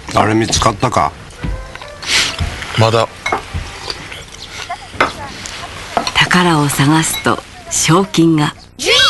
あれ見つかったか？ まだ。 宝を探すと賞金が。